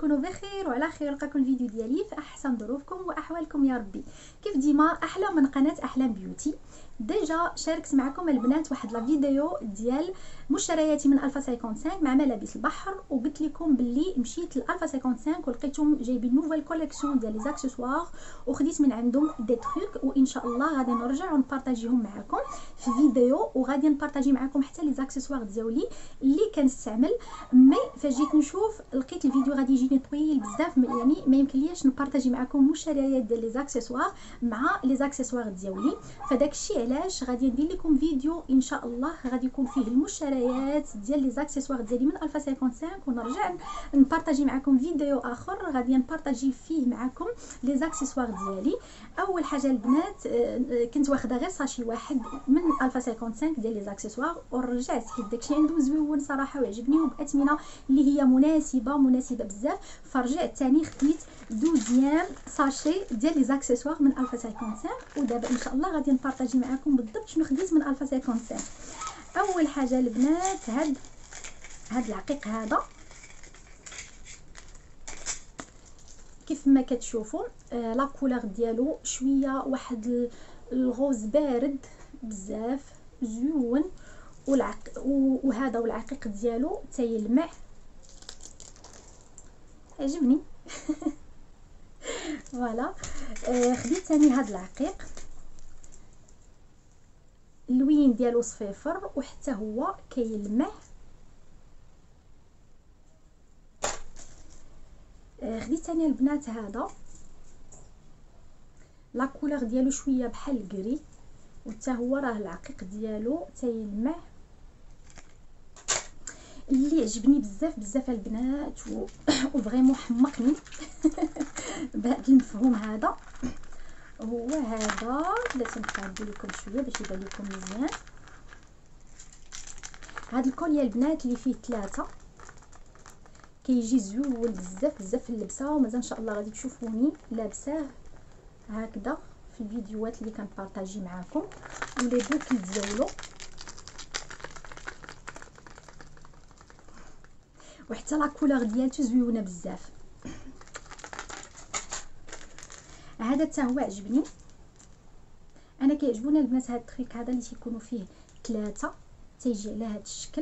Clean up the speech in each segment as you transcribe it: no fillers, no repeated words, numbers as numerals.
تكونوا بخير وعلى خير. نلقاكم الفيديو ديالي في احسن ظروفكم واحوالكم يا ربي. كيف ديما احلى من قناه احلام بيوتي. ديجا شاركت معكم البنات واحد لا فيديو ديال مشترياتي من الفا 55 مع ملابس البحر، وقلت لكم باللي مشيت لالفا 55 ولقيتهم جايبين نوفيل كوليكسيون ديال لي زاكسيسوار وخديت من عندهم دي تروك، وان شاء الله غادي نرجع ونبارطاجيهم معكم في فيديو، وغادي نبارطاجي معكم حتى لي زاكسيسوار ديالي اللي كنستعمل. مي فجيت نشوف لقيت الفيديو غادي يجيني طويل بزاف، يعني ما يمكنليش نبارطاجي معكم مشتريات ديال لي زاكسيسوار مع لي زاكسيسوار ديالي. فداك الشيء علاش غادي ندير لكم فيديو ان شاء الله غادي يكون فيه المشتريات ديال لي زاكسيسوار ديالي من الفا 55، ونرجع نبارطاجي معكم فيديو اخر غادي نبارطاجي فيه معكم لي زاكسيسوار ديالي. اول حاجه البنات كنت واخده غير ساشي واحد من الفا 55 ديال لي زاكسيسوار، ورجعت حيت داكشي عندهم زويون صراحه وعجبني وباثمنه اللي هي مناسبه بزاف، فرجعت ثاني خديت دوزيام ساشي ديال لي زاكسيسوار من الفا 55. ودابا ان شاء الله غادي نبارطاجي معكم بالضبط شنو خديت من الفا 55. اول حاجه البنات هاد العقيق هذا كيف ما كتشوفوا لا كولور ديالو شويه واحد الغوز بارد بزاف زوين، وهذا والعقيق ديالو تيلمع عجبني. فوالا خديت ثاني هذا العقيق اللوين ديالو صفيفر وحتى هو كيلمع. خديت ثاني البنات هذا لا كولور ديالو شويه بحال الكري، وحتى هو راه العقيق ديالو تيلمع. اللي عجبني بزاف البنات وفريمون حمقني بهذا المفهوم هذا هو هذا. بلاتي نقادو لكم شويه باش يبان لكم مزيان. هذا الكوليا البنات اللي فيه 3 كيجي زوين بزاف في اللبسه، ومازال ان شاء الله غادي تشوفوني لابساه هكذا في الفيديوهات اللي كنبارطاجي معكم، ولي بوكل ديالو وحتى لا كولور ديالته زويونه بزاف. هذا حتى هو عجبني، انا كيعجبوني البنات هاد التريك هذا اللي تيكونوا فيه 3 تيجي على هذا الشكل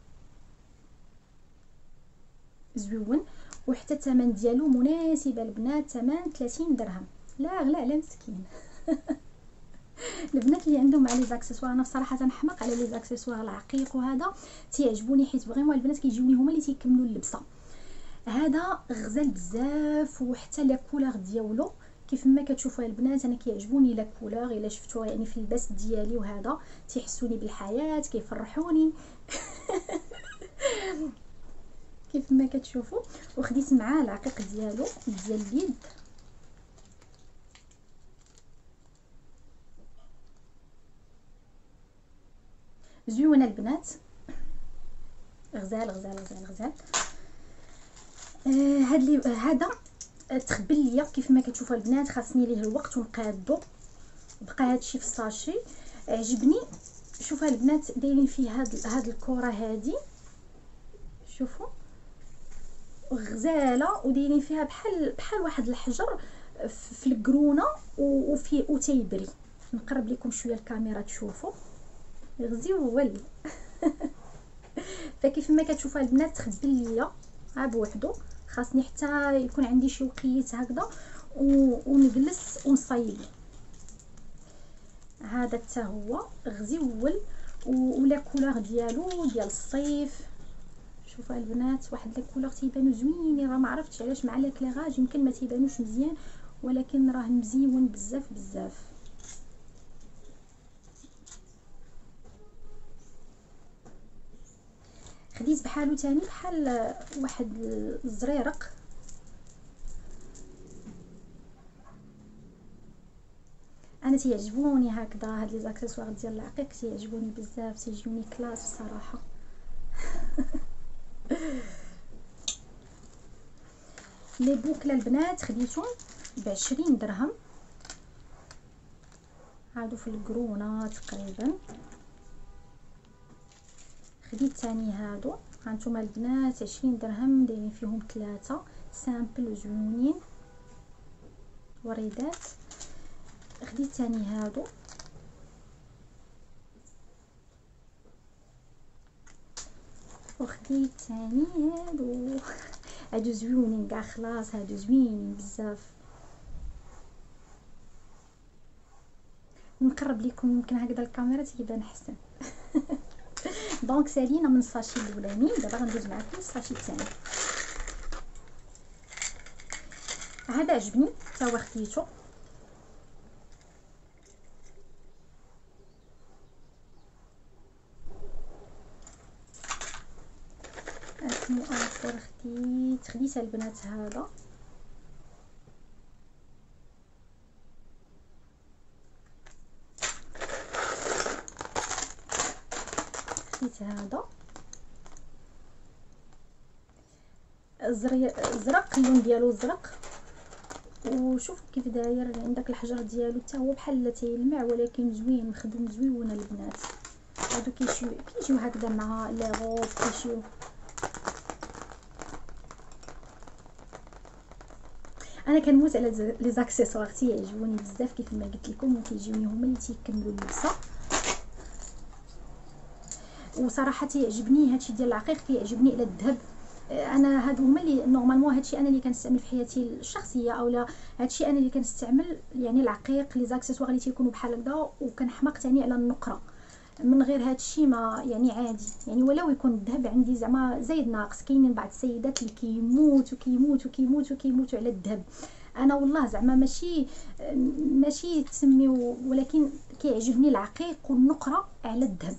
زوين، وحتى الثمن ديالو مناسب البنات، ثمن 30 درهم، لا غلا على مسكين. البنات اللي عندهم على لي زاكسيسوار، انا بصراحه تنحمق على لي زاكسيسوار العقيق وهذا تيعجبوني حيت فريمون البنات كيجيوني هما اللي تيكملوا اللبسه. هذا غزال بزاف، وحتى لا كولور ديالو كيف ما كتشوفوا البنات انا كيعجبوني لا كولور، الا شفتوها يعني في اللباس ديالي وهذا تيحسوني بالحياه كيفرحوني. كيف ما كتشوفوا. وخديت معاه العقيق ديالو ديال اليد، زوينه البنات، غزال. هذا تخبل ليا كيف ما كتشوفوا البنات، خاصني ليه الوقت ونقادو. بقى هادشي في الساشي عجبني. شوفوا البنات دايرين فيه هاد الكره هادي، شوفوا غزاله، ودايرين فيها بحال واحد الحجر في القرونه وتيبري. نقرب لكم شويه الكاميرا تشوفوا غزيول. فكيف ما كتشوفوا البنات تخبل ليا ها بوحدو، خاصني حتى يكون عندي شي وقيت هكذا ونجلس ونصايب. هذا حتى هو غزيول، ولا كولور ديالو ديال الصيف. شوفوا البنات واحد لا كولور تيبانو زوينين، راه ما عرفتش علاش مع الكلاغاج يمكن ما تيبانوش مزيان، ولكن راه مزيون بزاف. خديت بحالو تاني بحال واحد الزريرق، انا تيعجبوني هكذا هاد لي زاكسيسوار ديال العقيق، تيعجبوني بزاف، تيجوني كلاس بصراحه. لي بوكله البنات خديتهم ب20 درهم، هادو في القرونه تقريبا. خديت ثاني هادو هانتوما البنات 20 درهم، دايرين فيهم 3 سامبل وزوينين وريدات. خديت تاني هادو وخديت تاني هادو زوينين كاع، خلاص هادو زوينين بزاف. نقرب لكم يمكن هكذا الكاميرا تيبان احسن. دونك سالينا من الساشي الاولاني، دابا غندوز معكم الساشي الثاني. هذا عجبني حتى هو خديتو، اسمو اخر خديت البنات هذا هذا ازرق، اللون ديالو زرق، وشوف كيف داير عندك الحجر ديالو حتى هو بحال تيلمع ولكن زوين مخدوم زويون البنات. هادو كيجيو هكذا مع لي غوب، كيجيو انا كنموت على لي زاكسيسوار، تيعجبوني بزاف كيف ما قلت لكم، وكيجيوني هما اللي تيكملوا اللبسه. وصراحه تيعجبني هادشي ديال العقيق، كيعجبني على الذهب. انا هادو هما اللي نورمالمون هادشي انا اللي كنستعمل في حياتي الشخصيه، اولا هادشي انا اللي كنستعمل، يعني العقيق لي زاكسيسوار اللي تيكونوا بحال هكذا. وكنحماق ثاني على النقره، من غير هادشي ما يعني عادي، يعني ولو يكون الذهب عندي زعما زايد ناقص. كاينين بعض السيدات اللي كيموتوا على الذهب. انا والله زعما ماشي تسميو، ولكن كيعجبني العقيق والنقره على الذهب.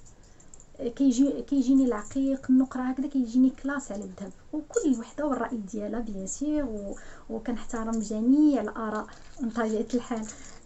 كيجيني العقيق النقره هكذا كيجيني كلاس على الذهب، وكل وحده والراي ديالها بيان سير، وكنحترم جميع الاراء بطبيعه الحال.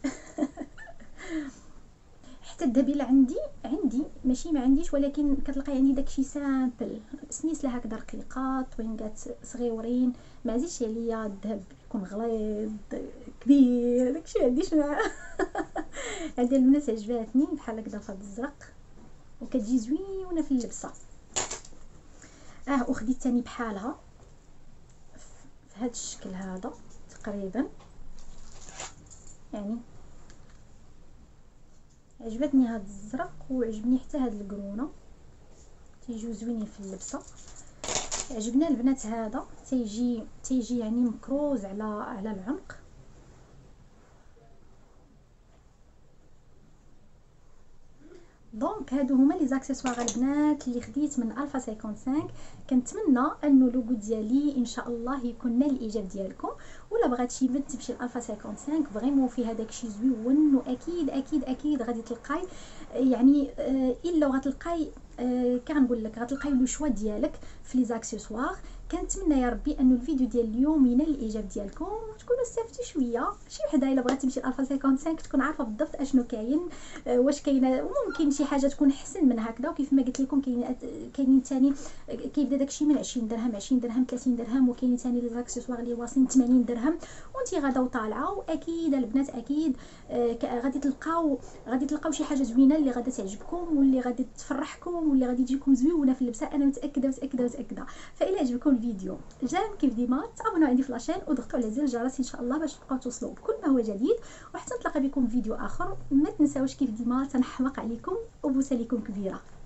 حتى الذهب اللي عندي ماشي ما عنديش، ولكن كتلقى يعني داكشي سامبل، سنيسله هكذا رقيقات طوينكات صغيورين. ما عزيزش عليا الذهب يكون غليظ كبير، داكشي ما عنديش معاه. هذه البنات عجباتني بحال هكذا فهاد الزرق، وكتجي زوينه في اللبسه. وخديت ثاني بحالها في هذا الشكل هذا تقريبا، يعني عجبتني هذا الزرق، وعجبني حتى هاد القرونه تيجيو زوينين في اللبسه. عجبنا البنات هذا تيجي يعني مكروز على العنق. دونك هادو هما لي زاكسيسوار البنات اللي خديت من الفا 55. كنتمنى انه لوغو ديالي ان شاء الله يكون نال الاعجاب ديالكم، ولا بغات شي بنت تمشي لالفا 55 فريمون فيها داكشي زوين، واكيد اكيد اكيد غادي تلقاي يعني الا غتلقاي كنقول لك غتلقاي لو شوا ديالك في لي زاكسيسوار. كنتمنى يا ربي انه الفيديو ديال اليوم ينال الاعجاب ديالكم، وتكونوا استفدتوا شويه. شي وحده الا بغات تمشي لالفا 55 تكون عارفه بالضبط اشنو كاين، واش كاينه، وممكن شي حاجه تكون احسن من هكذا. وكيف ما قلت لكم كاينين ثاني كيبدا داكشي من 20 درهم 20 درهم 30 درهم، وكاينين ثاني لي زاكسيسوار اللي واصلين 80 درهم. وانت غادا وطالعه، واكيد البنات اكيد غادي تلقاو شي حاجه زوينه اللي غادا تعجبكم، واللي غادي تفرحكم، واللي غادي تجيكم زويونه في اللبسه. انا متاكده. فإلا عجبكم الفيديو جام كيف ديما تابوناو عندي في لاشين، وضغطوا على زر الجرس ان شاء الله باش تبقاو توصلوا بكل ما هو جديد. وحتى نتلاقى بكم في فيديو اخر. ما تنساوش كيف ديما تنحماق عليكم، وبوسه لكم كبيره.